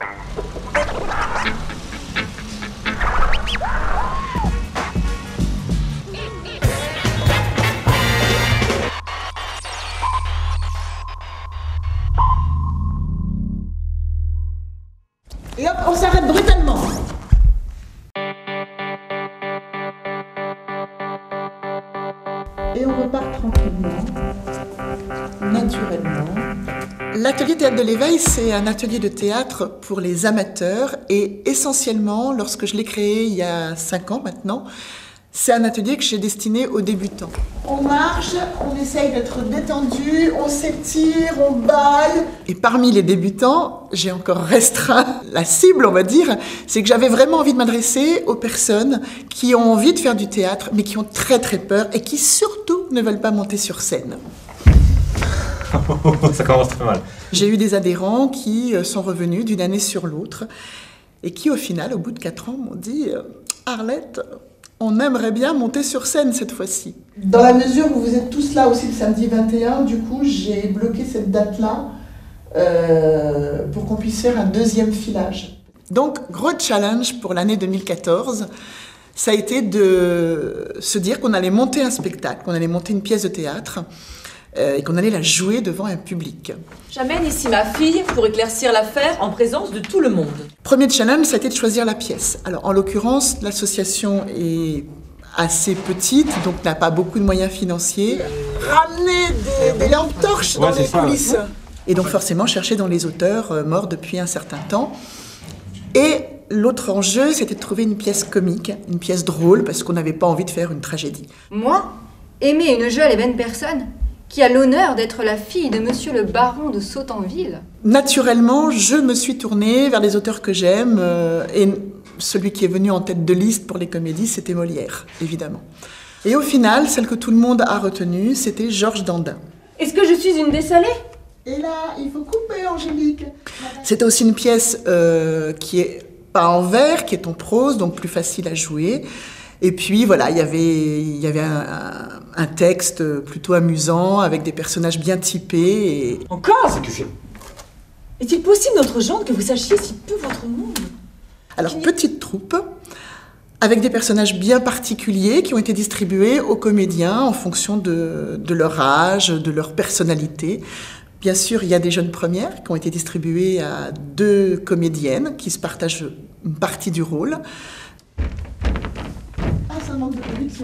Et hop, on s'arrête brutalement. Et on repart tranquillement, naturellement. L'atelier Théâtre de l'Éveil, c'est un atelier de théâtre pour les amateurs et essentiellement, lorsque je l'ai créé il y a 5 ans maintenant, c'est un atelier que j'ai destiné aux débutants. On marche, on essaye d'être détendu, on s'étire, on baille. Et parmi les débutants, j'ai encore restreint la cible, on va dire, c'est que j'avais vraiment envie de m'adresser aux personnes qui ont envie de faire du théâtre, mais qui ont très très peur et qui surtout ne veulent pas monter sur scène. Ça commence très mal. J'ai eu des adhérents qui sont revenus d'une année sur l'autre et qui au final, au bout de 4 ans, m'ont dit « Arlette, on aimerait bien monter sur scène cette fois-ci. » Dans la mesure où vous êtes tous là aussi le samedi 21, du coup, j'ai bloqué cette date-là pour qu'on puisse faire un 2e filage. Donc, gros challenge pour l'année 2014, ça a été de se dire qu'on allait monter un spectacle, qu'on allait monter une pièce de théâtre et qu'on allait la jouer devant un public. J'amène ici ma fille pour éclaircir l'affaire en présence de tout le monde. Premier challenge, ça a été de choisir la pièce. Alors, en l'occurrence, l'association est assez petite, donc n'a pas beaucoup de moyens financiers. Ramener des lampes torches dans les coulisses. Et donc forcément, chercher dans les auteurs morts depuis un certain temps. Et l'autre enjeu, c'était de trouver une pièce comique, une pièce drôle, parce qu'on n'avait pas envie de faire une tragédie. Moi, aimer une jeune et belle personne qui a l'honneur d'être la fille de monsieur le baron de Sautanville. Naturellement, je me suis tournée vers les auteurs que j'aime, et celui qui est venu en tête de liste pour les comédies, c'était Molière, évidemment. Et au final, celle que tout le monde a retenue, c'était Georges Dandin. Est-ce que je suis une dessalée? Et là, il faut couper, Angélique. C'était aussi une pièce qui est pas en vers, qui est en prose, donc plus facile à jouer. Et puis voilà, il y avait un texte plutôt amusant, avec des personnages bien typés. Et... Encore? Est-il possible, notre gendre, que vous sachiez si peu votre monde? Alors, petite troupe, avec des personnages bien particuliers qui ont été distribués aux comédiens en fonction de leur âge, de leur personnalité. Bien sûr, il y a des jeunes premières qui ont été distribuées à 2 comédiennes qui se partagent une partie du rôle. Ah, ça manque de conviction.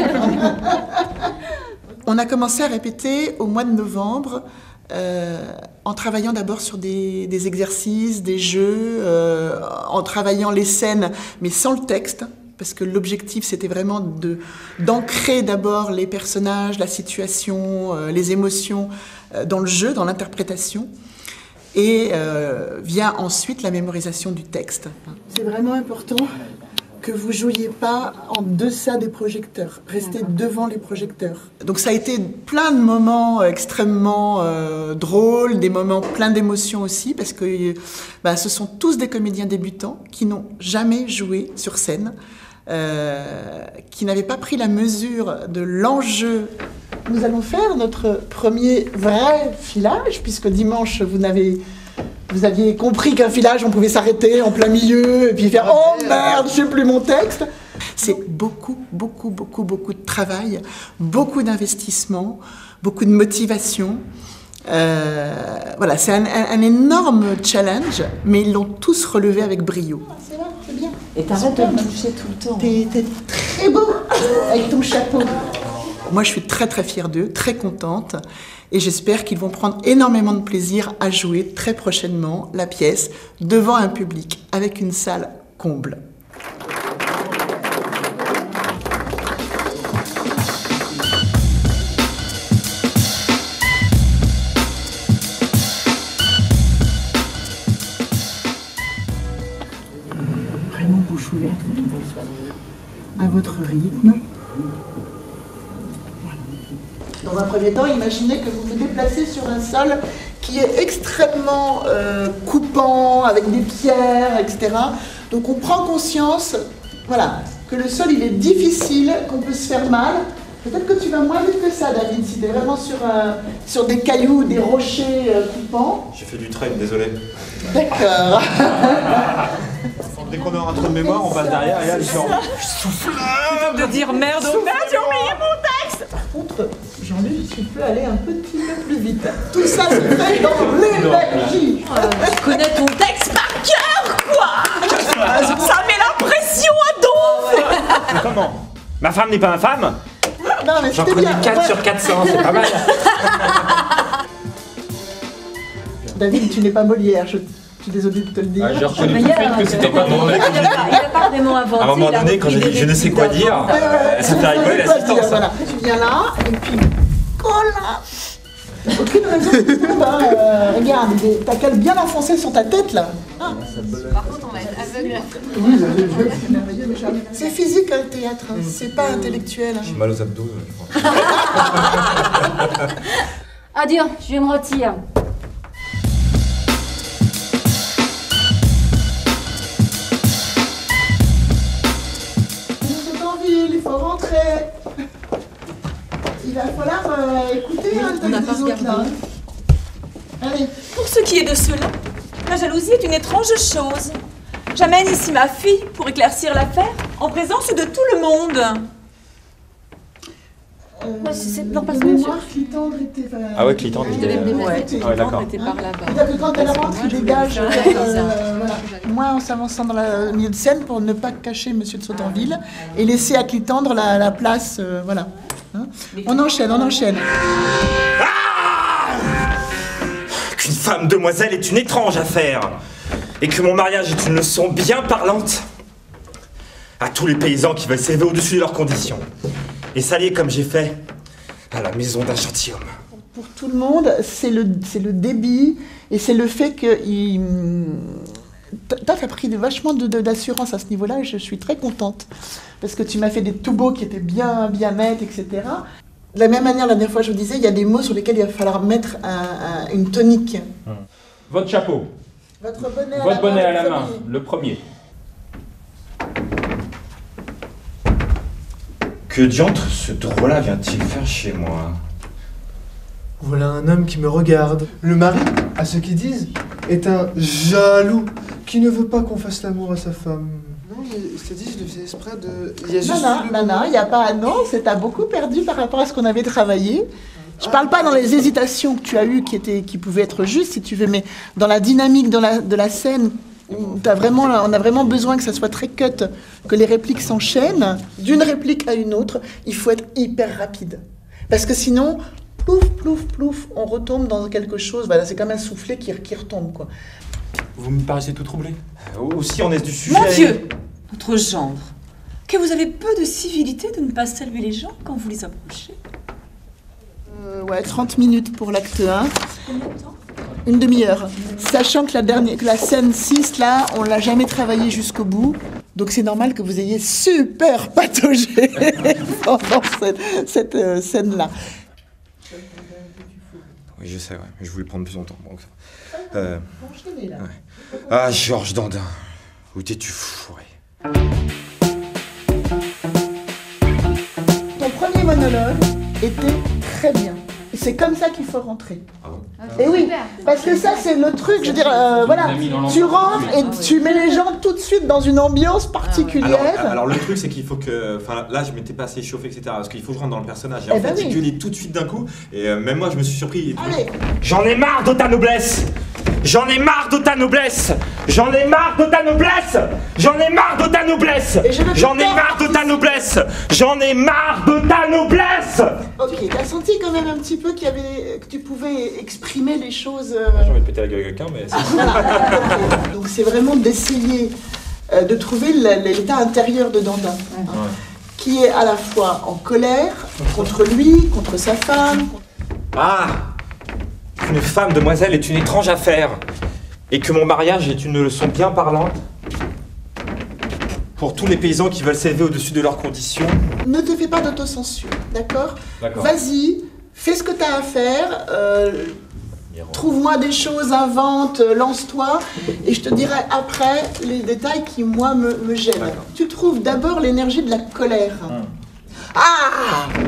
On a commencé à répéter au mois de novembre en travaillant d'abord sur des exercices, des jeux, en travaillant les scènes, mais sans le texte. Parce que l'objectif, c'était vraiment d'ancrer d'abord les personnages, la situation, les émotions dans le jeu, dans l'interprétation. Et vient ensuite la mémorisation du texte. C'est vraiment important que vous ne jouiez pas en deçà des projecteurs. Restez devant les projecteurs. Donc ça a été plein de moments extrêmement drôles, des moments pleins d'émotions aussi, parce que ce sont tous des comédiens débutants qui n'ont jamais joué sur scène. Qui n'avait pas pris la mesure de l'enjeu. Nous allons faire notre premier vrai filage, puisque dimanche, vous aviez compris qu'un filage, on pouvait s'arrêter en plein milieu, et puis faire « Oh merde, je sais plus mon texte !» C'est beaucoup de travail, beaucoup d'investissement, beaucoup de motivation. Voilà, c'est un énorme challenge, mais ils l'ont tous relevé avec brio. C'est là, c'est bien. Et t'arrêtes de me toucher tout le temps. T'es très beau avec ton chapeau. Moi, je suis très fière d'eux, très contente. Et j'espère qu'ils vont prendre énormément de plaisir à jouer très prochainement la pièce devant un public, avec une salle comble. Vraiment bouche ouverte, à votre rythme. Dans un premier temps, imaginez que vous vous déplacez sur un sol qui est extrêmement coupant, avec des pierres, etc. Donc on prend conscience, voilà, que le sol il est difficile, qu'on peut se faire mal, Peut-être que tu vas moins vite que ça, David, si t'es vraiment sur des cailloux, des rochers coupants. J'ai fait du trail, désolé. D'accord. Dès qu'on aura un trou de mémoire, on passe derrière et là, les gens. De dire merde, oh merde, j'ai oublié mon texte. Par contre, Jean-Luc, tu peux aller un petit peu plus vite. Tout ça se fait dans l'énergie. Tu connais ton texte par cœur, quoi. Ça met la pression à donf. Mais comment? Ma femme n'est pas ma femme? Non, mais J'en c'était connais bien. 4 Ouais. sur 400, c'est pas mal. David, tu n'es pas Molière, je suis désolée de te le dire. J'ai reconnu tout de suite que c'était pas mon mec. Il n'a pas vraiment inventé. À un moment donné, quand j'ai dit je ne sais quoi dire, ça fait rigoler l'assistance. Voilà. Tu viens là, et puis colla. Aucune raison de tout, hein. Regarde, t'as qu'à bien l'enfoncer sur ta tête là. Ah. Par contre, on va être aveugle. Oui, c'est merveilleux, mais Charles. C'est physique hein, le théâtre, hein. C'est pas intellectuel. Hein. J'ai mal aux abdos, je crois. Adieu, je me retire. Nous sommes en ville, il faut rentrer. Il va falloir écouter hein, le texte des autres là. Hein. Allez. Pour ce qui est de cela, la jalousie est une étrange chose. J'amène ici ma fille pour éclaircir l'affaire en présence de tout le monde. Non, pas de ça, mémoire, Clitandre était... Ah ouais, Clitandre, il est... Ouais, Ah ouais, d'accord. était par là-bas. C'est-à-dire que quand elle rentre, il dégage. Voilà. Moi, en s'avançant dans le milieu de scène pour ne pas cacher Monsieur de Sautanville et laisser à Clitandre la place. Voilà. Hein, on enchaîne, on enchaîne. Qu'une femme demoiselle est une étrange affaire, et que mon mariage est une leçon bien parlante à tous les paysans qui veulent s'élever au-dessus de leurs conditions, et s'allier comme j'ai fait à la maison d'un gentilhomme. Pour tout le monde, c'est le débit et c'est le fait que t'as pris vachement d'assurance à ce niveau-là et je suis très contente parce que tu m'as fait des tout beaux qui étaient bien nets, etc. De la même manière, la dernière fois, je vous disais, il y a des mots sur lesquels il va falloir mettre une tonique. Votre chapeau, Votre bonnet à la main, le premier. Que diantre ce drôle-là vient-il faire chez moi? Voilà un homme qui me regarde. Le mari, à ce qu'ils disent, est un jaloux qui ne veut pas qu'on fasse l'amour à sa femme. Non, il s'est dit, je le faisais exprès de... Il y a juste Non, il n'y a pas... Non, t'as beaucoup perdu par rapport à ce qu'on avait travaillé. Je parle pas dans les hésitations que tu as eues qui pouvaient être justes, si tu veux, mais dans la dynamique de la scène, où on a vraiment besoin que ça soit très cut, que les répliques s'enchaînent. D'une réplique à une autre, il faut être hyper rapide. Parce que sinon, plouf, plouf, plouf, on retombe dans quelque chose, voilà, c'est comme un soufflet qui retombe, quoi. Vous me paraissez tout troublé. Aussi, on est du sujet... Mon Dieu, notre gendre, que vous avez peu de civilité de ne pas saluer les gens quand vous les approchez. Ouais, 30 minutes pour l'acte 1. Combien de temps? Une demi-heure. Sachant que la scène 6, là, on l'a jamais travaillée jusqu'au bout. Donc c'est normal que vous ayez super pataugé pendant cette scène-là. Oui, je sais, ouais. Je voulais prendre plus longtemps. Donc... Ouais. Ah, Georges Dandin, où t'es-tu fourré? Ton premier monologue était très bien. Et c'est comme ça qu'il faut rentrer. Ah bon? Et oui, parce que ça c'est le truc, je veux dire, voilà, tu rentres et tu mets les gens tout de suite dans une ambiance particulière. Alors le truc c'est qu'il faut que, enfin là je m'étais pas assez chauffé etc. Parce qu'il faut que je rentre dans le personnage. Et Eh en ben fait oui. il gueulait tout de suite d'un coup. Et même moi je me suis surpris. Allez, J'en ai marre de ta noblesse! J'en ai marre de ta noblesse! J'en ai marre de ta noblesse! J'en ai marre de ta noblesse! Et je veux J'en ai faire marre de ta noblesse! J'en ai marre de ta noblesse! ok, t'as senti quand même un petit peu que tu pouvais exprimer les choses. J'ai envie de péter la gueule à quelqu'un mais... Voilà. Donc c'est vraiment d'essayer de trouver l'état intérieur de Dandin, hein, qui est à la fois en colère contre lui, contre sa femme. Ah! Qu'une femme demoiselle est une étrange affaire, et que mon mariage est une leçon bien parlante pour tous les paysans qui veulent s'élever au-dessus de leurs conditions. Ne te fais pas d'autocensure, d'accord? D'accord. Vas-y, fais ce que tu as à faire, trouve-moi des choses, invente, lance-toi, et je te dirai après les détails qui, moi, me gênent. D'accord. Tu trouves d'abord l'énergie de la colère. Ah!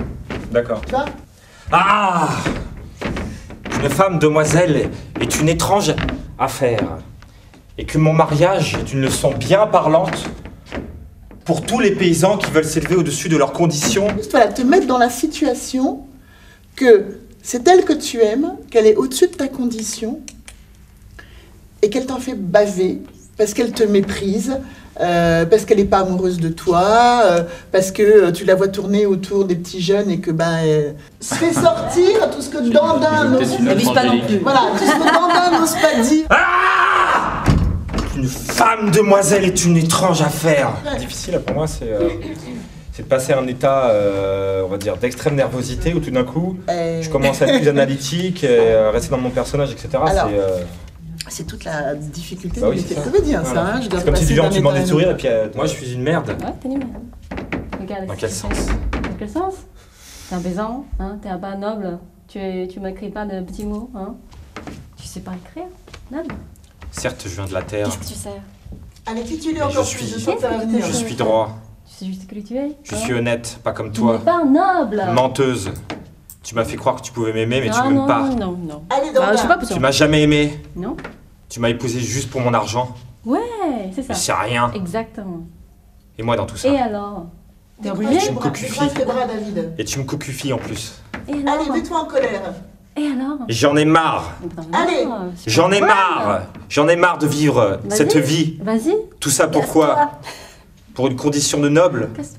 D'accord. Tu vois? Ah! Une femme, demoiselle, est une étrange affaire. Et que mon mariage est une leçon bien parlante pour tous les paysans qui veulent s'élever au-dessus de leurs conditions. Juste voilà, te mettre dans la situation que c'est elle que tu aimes, qu'elle est au-dessus de ta condition et qu'elle t'en fait baver parce qu'elle te méprise, parce qu'elle n'est pas amoureuse de toi, parce que tu la vois tourner autour des petits jeunes et que se fait sortir tout ce que Dandin n'ose pas non plus. voilà, tout ce que Dandin n'ose pas dire. Ah! Une femme, demoiselle, est une étrange affaire. Difficile pour moi, c'est de passer à un état, on va dire, d'extrême nervosité où tout d'un coup, je commence à être plus analytique, et à rester dans mon personnage, etc. Alors, c'est toute la difficulté du métier de ça. comédien, Voilà. ça. Hein, je dois C'est comme si passer du genre d'un tu demandes état à des un sourires et autre. puis moi je suis une merde. Ouais, t'es une merde. Regarde. Dans quel sens? Dans quel sens? T'es un paysan, hein? T'es un pas noble. Tu m'écris pas de petits mots, hein? Tu sais pas écrire, noble. Certes, je viens de la terre. Qu'est-ce que tu sais? Allez, titule Mais encore je plus, suis- je sens que ça va venir. Je suis droit. Tu sais juste que tu es. Je suis honnête, pas comme Tu n'es toi. pas noble. Menteuse. Tu m'as fait croire que tu pouvais m'aimer, mais tu Ah m'aimes non, pas. non, non. Allez, Ah, je sais pas Dandin. Tu m'as jamais aimé. Non. Tu m'as épousé juste pour mon argent. Ouais, c'est Mais ça. c'est rien. Exactement. Et moi dans tout ça. Et alors? T'es Décroise obligé? tes bras, décroise tes bras, David. Et tu me cocufies en plus. Et alors? Allez, mets-toi en colère. Et alors? J'en ai marre. Allez. J'en ai marre. J'en ai marre de vivre Vas-y. cette vie. Vas-y. Tout ça pourquoi? Pour une condition de noble. Casse-toi.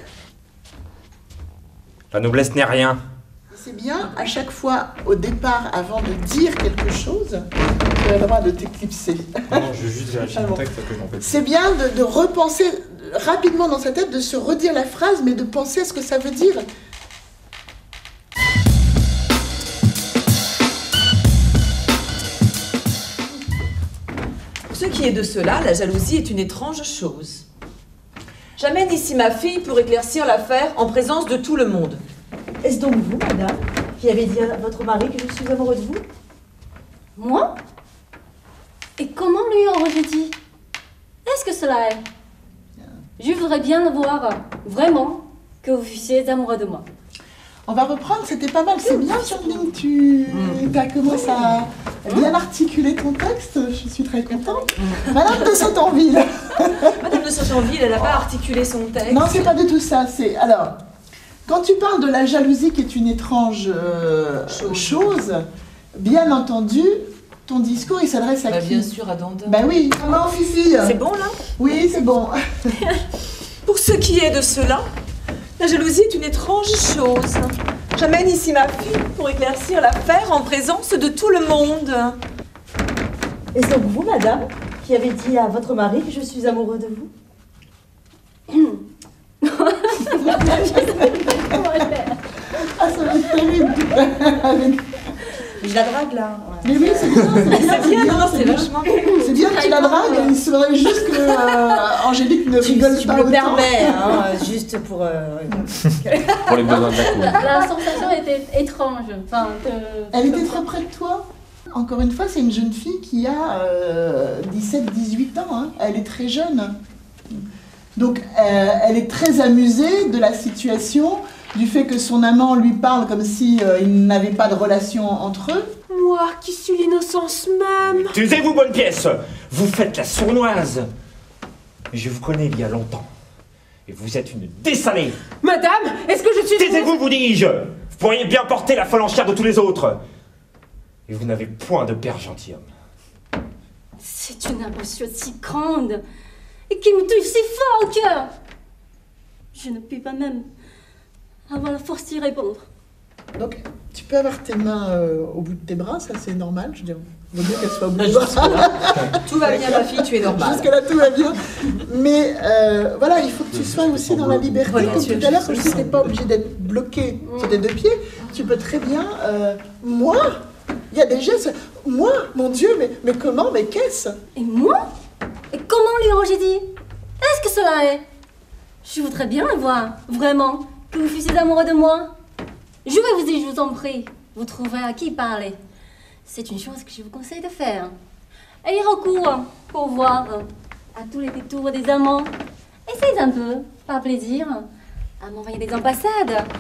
La noblesse n'est rien. C'est bien, à chaque fois, au départ, avant de dire quelque chose, tu as le droit de t'éclipser. Non, je veux juste vérifier mon texte parce que j'en fais. C'est bien de repenser rapidement dans sa tête, de se redire la phrase, mais de penser à ce que ça veut dire. Pour ce qui est de cela, la jalousie est une étrange chose. J'amène ici ma fille pour éclaircir l'affaire en présence de tout le monde. Est-ce donc vous, madame, qui avez dit à votre mari que je suis amoureux de vous? Moi? Et comment lui aurais-je dit? Est-ce que cela est? Je voudrais bien le voir, vraiment, que vous fussiez amoureux de moi. On va reprendre, c'était pas mal, c'est bien, Chandeling, tu as commencé à bien articuler ton texte, je suis très contente. Madame de Sautanville. Madame de Sautanville, elle n'a pas articulé son texte. Non, c'est pas du tout ça, c'est... Alors, quand tu parles de la jalousie qui est une étrange chose, bien entendu, ton discours, il s'adresse à Bah, qui? bien sûr, à Dandin. Bah oui, comment, Fifi? C'est bon, là? Oui, c'est bon. Pour ce qui est de cela, la jalousie est une étrange chose. J'amène ici ma fille pour éclaircir l'affaire en présence de tout le monde. Est-ce donc vous, madame, qui avez dit à votre mari que je suis amoureux de vous? Ah, ça va être terrible. Avec- Je la drague, là. Mais oui, c'est bien. C'est bien, non, c'est vachement bien. C'est bien que tu la dragues, il serait juste que Angélique ne rigole Je pas me autant. permets, hein, juste pour... Pour les besoins de la cour. La sensation était étrange. Enfin, Elle était très près de toi. Encore une fois, c'est une jeune fille qui a 17-18 ans. Hein. Elle est très jeune. Donc, elle est très amusée de la situation, du fait que son amant lui parle comme si ils n'avaient pas de relation entre eux. Moi, qui suis l'innocence même. Taisez-vous, bonne pièce. Vous faites la sournoise. Je vous connais il y a longtemps. Et vous êtes une dessalée. Madame, est-ce que je suis... Taisez-vous, vous dis-je. Vous pourriez bien porter la phalangière de tous les autres. Et vous n'avez point de père gentilhomme. c'est une émotion si grande et qui me touche si fort au cœur. Je ne puis pas même avoir la force d'y répondre. Donc, tu peux avoir tes mains au bout de tes bras, ça c'est normal. Je veux dire, vaut mieux qu'elles soient au bout de tes bras. Tout va bien, ma fille, tu es normale. Jusque-là, tout va bien. Mais voilà, il faut que tu sois aussi dans la liberté. Voilà, Comme tu es tout à l'heure, juste comme tu n'es pas obligé d'être bloqué sur tes deux pieds, tu peux très bien... moi, il y a des gestes... Moi, mon Dieu, mais comment, mais qu'est-ce? Et moi? Et comment lui aurais-je dit? Est-ce que cela est? Je voudrais bien le voir, vraiment, que vous fussiez amoureux de moi. Je vais vous dire, je vous en prie, vous trouverez à qui parler. C'est une chose que je vous conseille de faire. Ayez recours pour voir à tous les détours des amants. Essayez un peu, par plaisir, à m'envoyer des ambassades,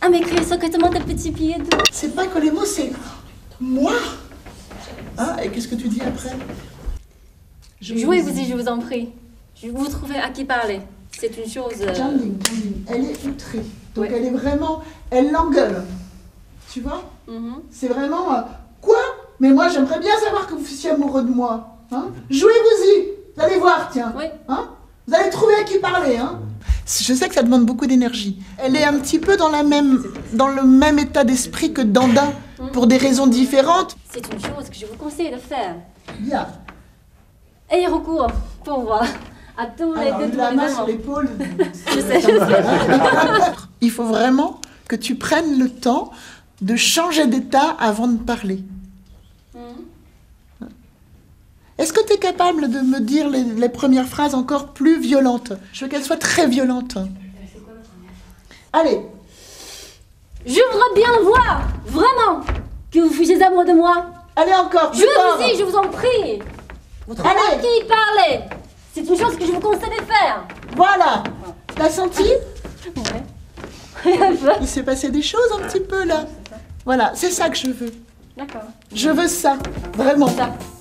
à m'écrire secrètement des petits billets doux. C'est pas que les mots, c'est moi. Hein? Et qu'est-ce que tu dis après? Jouez-vous-y, je vous en prie. Vous trouvez à qui parler. C'est une chose... Jandine, elle est outrée. Donc Ouais. elle est vraiment... Elle l'engueule. Tu vois? C'est vraiment... quoi? Mais moi, j'aimerais bien savoir que vous fussiez amoureux de moi. Hein? Jouez-vous-y. Vous allez voir, tiens. Oui. Hein? Vous allez trouver à qui parler. Hein? Je sais que ça demande beaucoup d'énergie. Elle est un petit peu dans le même état d'esprit que Dandin, pour des raisons différentes. C'est une chose que je vous conseille de faire. Bien. Ayez recours, pour moi, à tous les Alors, la main sur détournements. l'épaule. Je sais. Il faut vraiment que tu prennes le temps de changer d'état avant de parler. Est-ce que tu es capable de me dire les premières phrases encore plus violentes? Je veux qu'elles soient très violentes. Allez. Je voudrais bien voir, vraiment, que vous fussiez amoureux de moi. Allez encore. plus fort. Jouez-vous-y, je vous en prie. Vous trouvez à Allez. qui parler. C'est une chose que je vous conseille de faire. Voilà. T'as senti? Ouais. Il s'est passé des choses un petit peu là. Voilà, c'est ça que je veux. D'accord. Je veux ça, vraiment. Ça.